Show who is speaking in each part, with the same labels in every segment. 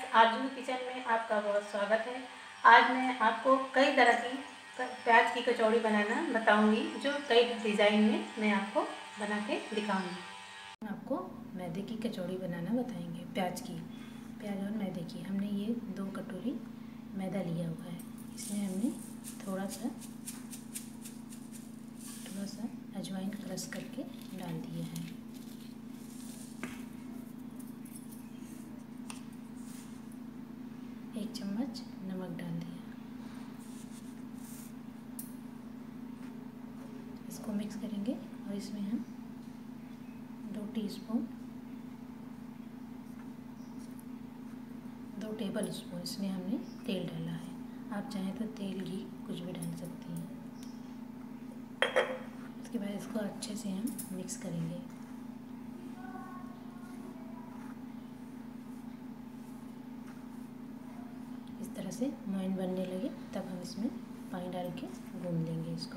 Speaker 1: आरजू kitchen में आपका बहुत स्वागत है। आज मैं आपको कई तरह की प्याज की कचौड़ी बनाना बताऊंगी, जो कई डिज़ाइन में मैं आपको बना के दिखाऊंगी।
Speaker 2: आपको मैदे की कचौड़ी बनाना बताएंगे। प्याज और मैदे की। हमने ये 2 कटोरी मैदा लिया हुआ है। इसमें हमने थोड़ा सा अजवाइन क्रश करके डाल दिया है। एक चम्मच नमक डाल दिया। इसको मिक्स करेंगे और इसमें हम 2 टेबल स्पून इसमें हमने तेल डाला है। आप चाहें तो तेल घी कुछ भी डाल सकती हैं। उसके बाद इसको अच्छे से हम मिक्स करेंगे। इस तरह से मोइन बनने लगे तब हम इसमें पानी डाल के गूंद लेंगे इसको।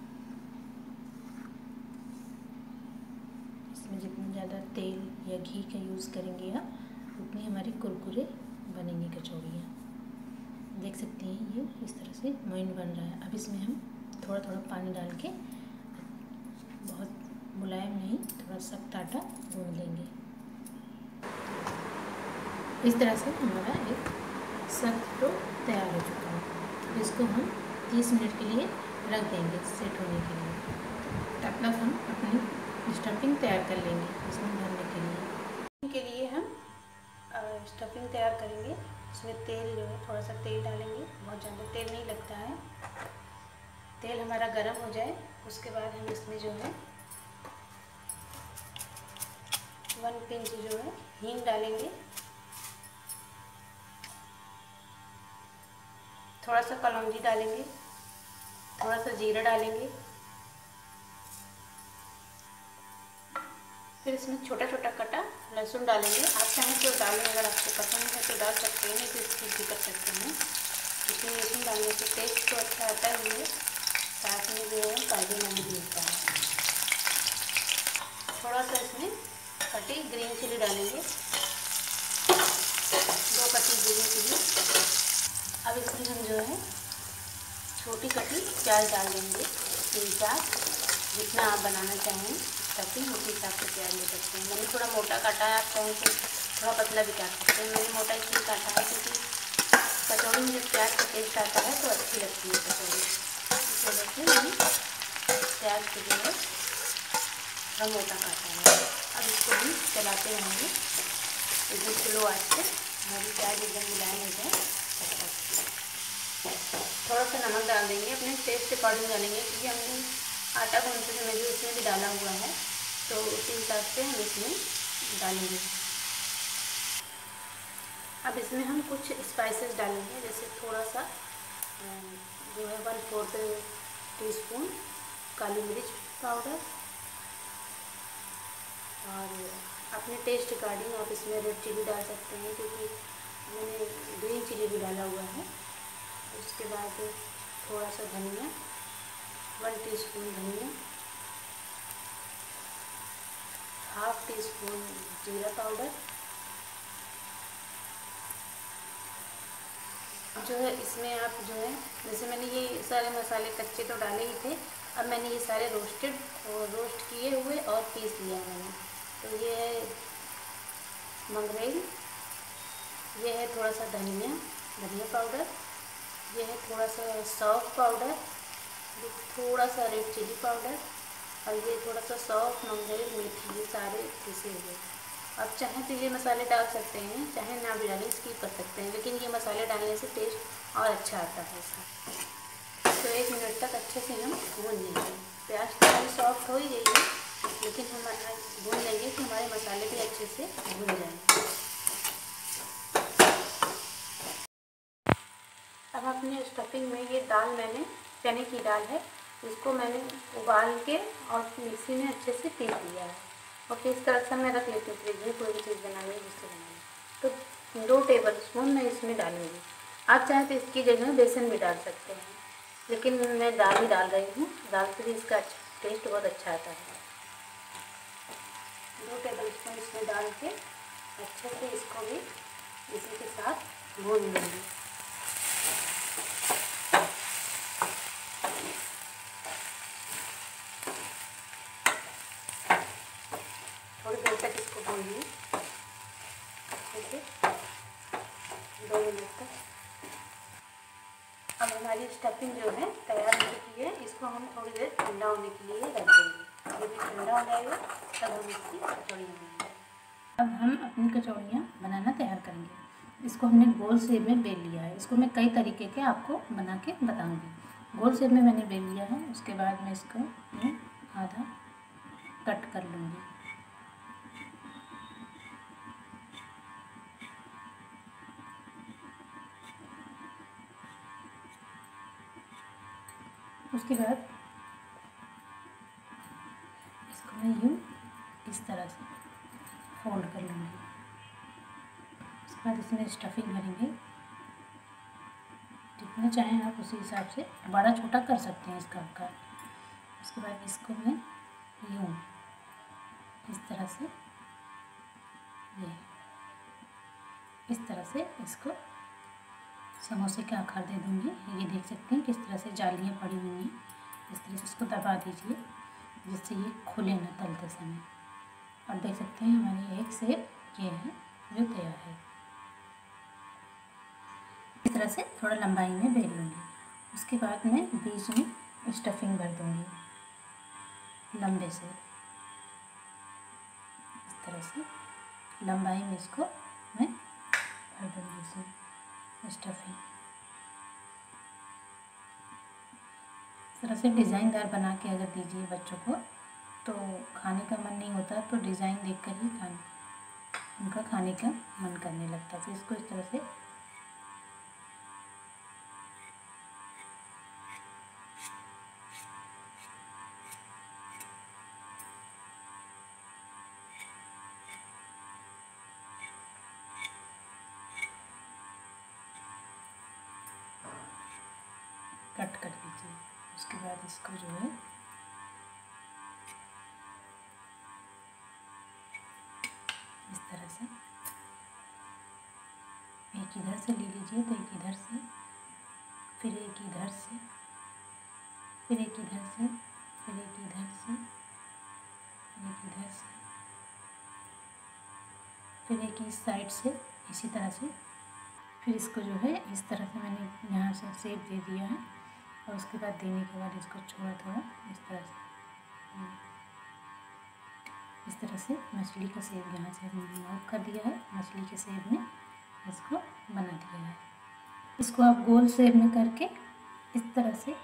Speaker 2: इसमें जितना ज़्यादा तेल या घी का यूज़ करेंगे आप, उतनी हमारी कुरकुरे बनेंगी कचौड़ियाँ। देख सकती हैं ये इस तरह से मोइन बन रहा है। अब इसमें हम थोड़ा थोड़ा पानी डाल के, बहुत मुलायम नहीं, थोड़ा सख्त आटा गूंद लेंगे। इस तरह से हमारा एक सख्त डो तैयार हो चुका है। इसको हम 30 मिनट के लिए रख देंगे सेट होने के लिए। तब तक हम अपनी स्टफिंग तैयार कर लेंगे इसमें भरने के लिए।
Speaker 1: हम स्टफिंग तैयार करेंगे। इसमें तेल जो है, थोड़ा सा तेल डालेंगे, बहुत ज़्यादा तेल नहीं लगता है। तेल हमारा गर्म हो जाए उसके बाद हम इसमें जो है 1 पिंच जो है हींग डालेंगे। थोड़ा सा कलौंजी डालेंगे, थोड़ा सा जीरा डालेंगे। फिर इसमें छोटा छोटा कटा लहसुन डालेंगे। आप चाहें तो डालें, अगर आपको पसंद है तो डाल सकते हैं, नहीं तो स्किप भी कर सकते हैं। इसमें लहसुन डालने से टेस्ट तो अच्छा आता ही है, साथ में जो है फायदेमंद भी होता है। थोड़ा सा इसमें कटी ग्रीन चिली डालेंगे, 2 कटी ग्रीन चिली। अब इसमें हम जो है छोटी कटी प्याज डाल देंगे, 3-4, जितना आप बनाना चाहें स्टफिंग उसी हिसाब से प्याज ले सकते हैं। मैंने थोड़ा मोटा काटा है, आप चाहें तो थोड़ा पतला भी काट सकते हैं। मैंने मोटा इसलिए काटा है क्योंकि कचौड़ी में जब प्याज का टेस्ट आता है तो अच्छी लगती है कचौड़ी। इस वजह से मैंने प्याज को जो है थोड़ा मोटा काटा है। अब इसको भी चलाते रहेंगे एकदम स्लो आँच पे, हमारी प्याज एकदम मुलायम हो जाए तब तक। थोड़ा सा नमक डाल देंगे, अपने टेस्ट के अकॉर्डिंग डालेंगे, क्योंकि हमने आटा गूंथते समय जो इसमें भी डाला हुआ है, तो उसी हिसाब से हम इसमें डालेंगे। अब इसमें हम कुछ स्पाइसेस डालेंगे, जैसे थोड़ा सा जो है 1/4 टीस्पून काली मिर्च पाउडर, और अपने टेस्ट अकॉर्डिंग आप इसमें रेड चिली डाल सकते हैं, क्योंकि मैंने ग्रीन चिली भी डाला हुआ है। उसके बाद थोड़ा सा धनिया, 1 टीस्पून धनिया, 1/2 टीस्पून जीरा पाउडर। जो है इसमें आप जो है, जैसे मैंने ये सारे मसाले कच्चे तो डाले ही थे, अब मैंने ये सारे रोस्ट किए हुए और पीस लिया मैंने। तो ये है मंगरेल, ये है थोड़ा सा धनिया पाउडर, ये है थोड़ा सा सौंफ पाउडर, थोड़ा सा रेड चिली पाउडर, और ये थोड़ा सा सौंफ, मंगरेल, मेथी, ये सारे पीसे हुए। आप चाहें तो ये मसाले डाल सकते हैं, चाहे ना भी डालें, स्किप कर सकते हैं, लेकिन ये मसाले डालने से टेस्ट और अच्छा आता है इसका। तो 1 मिनट तक अच्छे से हम भून लेंगे। प्याज तो हमारी सॉफ्ट हो ही गई है, लेकिन हम भून लेंगे कि हमारे मसाले भी अच्छे से भून जाएँ। अब अपने स्टफिंग में ये दाल, मैंने चने की दाल है, इसको मैंने उबाल के और मिक्सी में अच्छे से पीस लिया है, और पीस कर अक्सर मैं रख लेती हूँ फ्रिज में, कोई भी चीज़ बनानी है जिससे बनानी। तो 2 टेबल स्पून मैं इसमें डालूँगी। आप चाहें तो इसकी जगह बेसन भी डाल सकते हैं, लेकिन मैं दाल ही डाल रही हूँ। दाल से भी इसका टेस्ट बहुत अच्छा आता है। 2 टेबल स्पून इसमें डाल के अच्छे से इसको भी इसी के साथ भून लेंगे। थोड़ी देर तक इसको भूनिए, जैसे 2 मिनट तक। अब हमारी स्टफिंग जो है तैयार हो चुकी है। इसको हम थोड़ी देर ठंडा होने के लिए रख देंगे। जब ये ठंडा हो जाएगा तब हम इसकी कचौड़ी बनाएंगे।
Speaker 2: अब हम अपनी कचौड़ियाँ बनाना तैयार करेंगे। इसको हमने गोल शेप में बेल लिया है। इसको मैं कई तरीके के आपको बना के बताऊंगी। गोल शेप में मैंने बेल लिया है। उसके बाद मैं इसको आधा कट कर लूँगी। उसके बाद इसको मैं यूँ इस तरह से फोल्ड कर लूँगी। उसके बाद इसमें स्टफिंग भरेंगे। जितना चाहें आप उसी हिसाब से बड़ा छोटा कर सकते हैं इसका आकार। उसके बाद इसको मैं यूँ इस तरह से इस तरह से इसको समोसे का आकार दे दूँगी। ये देख सकते हैं किस तरह से जालियाँ पड़ी हुई हैं। इस तरह से इसको दबा दीजिए जिससे ये खुले न तलते समय। और देख सकते हैं हमारी एक शेप ये है जो तैयार है। इस तरह से थोड़ा लंबाई में बेल लूँगी। उसके बाद मैं बीच में स्टफिंग भर दूँगी लंबे से। इस तरह से लंबाई में इसको मैं भर दूँगी इसमें स्टफिंग। इस तरह से डिज़ाइनदार बना के अगर दीजिए बच्चों को तो खाने का मन नहीं होता, तो डिज़ाइन देखकर ही उनका खाने का मन करने लगता है। तो इसको इस तरह से कट कर दीजिए। उसके बाद इसको जो है इस तरह से एक इधर से ले लीजिए, तो एक इधर से, फिर एक इधर से, फिर एक इधर से, फिर एक इधर से, फिर एक इधर से, फिर एक इस साइड से, इसी तरह से। फिर इसको जो है इस तरह से मैंने यहाँ से शेप दे दिया है। और उसके बाद देने के बाद इसको थोड़ा इस तरह से मछली का शेप यहाँ से हमने नोट कर दिया है। मछली के शेप में इसको बना दिया है। इसको आप गोल शेप में करके इस तरह से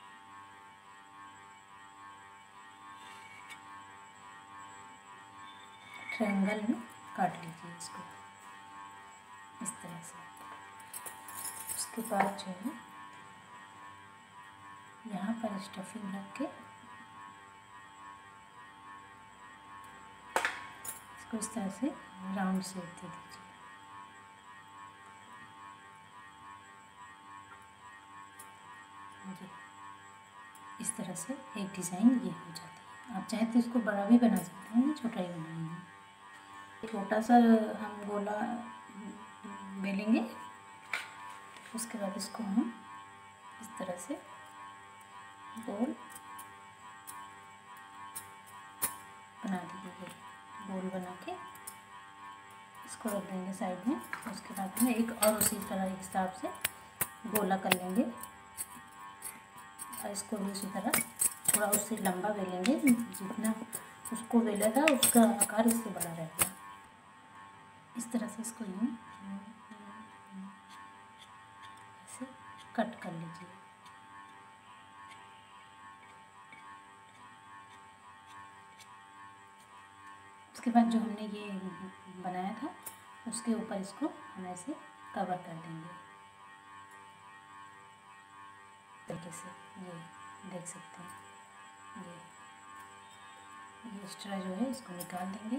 Speaker 2: ट्रायंगल में काट लीजिए इसको इस तरह से। उसके बाद जो है यहाँ पर स्टफिंग रख के इसको इस तरह से राउंड शेप दे दीजिए। इस तरह से एक डिज़ाइन ये हो जाती है। आप चाहे तो इसको बड़ा भी बना सकते हैं, छोटा ही बनाएंगे। छोटा सा हम गोला बेलेंगे। उसके बाद इसको हम इस तरह से गोल बना दीजिए। गोल बना के इसको रख देंगे साइड में। उसके बाद हम एक और उसी तरह हिसाब से गोला कर लेंगे और इसको भी उसी तरह थोड़ा उससे लंबा बेलेंगे। जितना उसको बेला था उसका आकार इससे बड़ा रहेगा। इस तरह से इसको यूँ ऐसे कट कर लीजिए। उसके बाद जो हमने ये बनाया था उसके ऊपर इसको हम ऐसे कवर कर देंगे तरीके से। ये देख सकते हैं ये एक्स्ट्रा जो है इसको निकाल देंगे।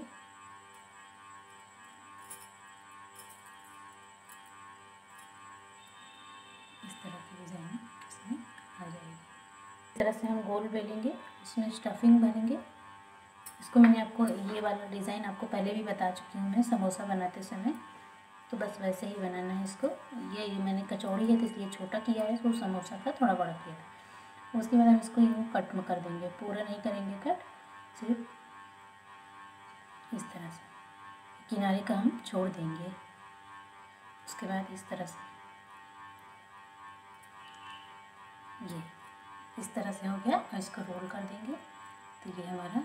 Speaker 2: इस तरह की डिज़ाइन इसमें आ जाएगी। इस तरह से हम गोल बेलेंगे, इसमें स्टफिंग भरेंगे। इसको मैंने आपको ये वाला डिज़ाइन आपको पहले भी बता चुकी हूँ मैं समोसा बनाते समय। तो बस वैसे ही बनाना है इसको। ये मैंने कचौड़ी है तो इसलिए छोटा किया है, इसको समोसा का थोड़ा बड़ा किया है। उसके बाद हम इसको यूँ कट में कर देंगे, पूरा नहीं करेंगे कट, सिर्फ इस तरह से किनारे का हम छोड़ देंगे। उसके बाद इस तरह से ये इस तरह से हो गया और इसको रोल कर देंगे तो ये हमारा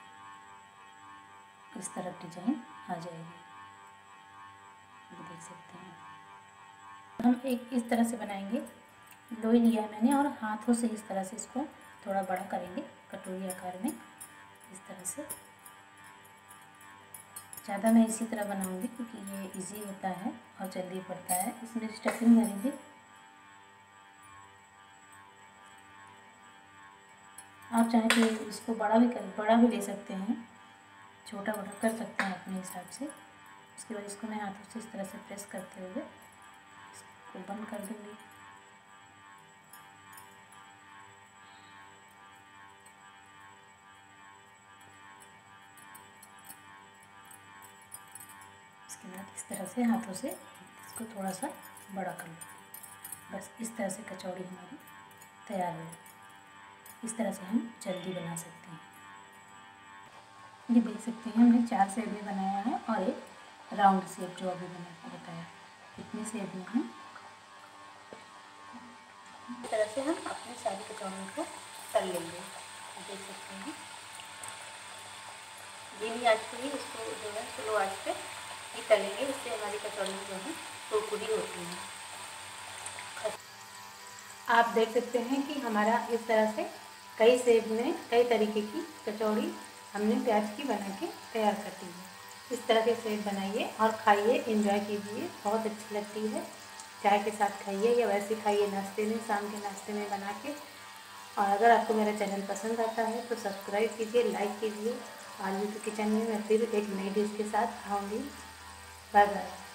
Speaker 2: इस तरह डिजाइन आ जाएगी। ये देख सकते हैं। हम एक इस तरह से बनाएंगे। लोई लिया है मैंने और हाथों से इस तरह से इसको थोड़ा बड़ा करेंगे कटोरी आकार में, इस तरह से। ज़्यादा मैं इसी तरह बनाऊंगी क्योंकि ये इजी होता है और जल्दी पड़ता है। इसमें स्टफिंग भरेंगे। आप चाहे तो इसको बड़ा भी ले सकते हैं, छोटा बड़ा कर सकते हैं अपने हिसाब से। उसके बाद इसको मैं हाथों से इस तरह से प्रेस करते हुए इसको बंद कर दूँगी। इसके बाद इस तरह से हाथों से इसको थोड़ा सा बड़ा कर लूँगी। बस इस तरह से कचौड़ी हमारी तैयार है। इस तरह से हम जल्दी बना सकते हैं। ये देख सकते हैं हमने 4 शेप में बनाया है और एक राउंड शेप जो अभी मैंने बताया, इतने शेप में हम इस तरह से हम अपनी सारी कचौड़ियों को तल लेंगे। देख सकते हैं धीमी आंच पे ही इसको जो है स्लो आंच पे ही तलेंगे, इससे हमारी कचौड़ी जो है कुरकुरी होती है। आप देख सकते हैं कि हमारा इस तरह से कई शेप में कई तरीके की कचौड़ी हमने प्याज की बना के तैयार कर दी है। इस तरह के शेप बनाइए और खाइए, एंजॉय कीजिए, बहुत अच्छी लगती है। चाय के साथ खाइए या वैसे खाइए नाश्ते में, शाम के नाश्ते में बना के। और अगर आपको मेरा चैनल पसंद आता है तो सब्सक्राइब कीजिए, लाइक कीजिए। और यूट्यूब किचन में मैं फिर एक नई डिश के साथ आऊँगी। Bye bye.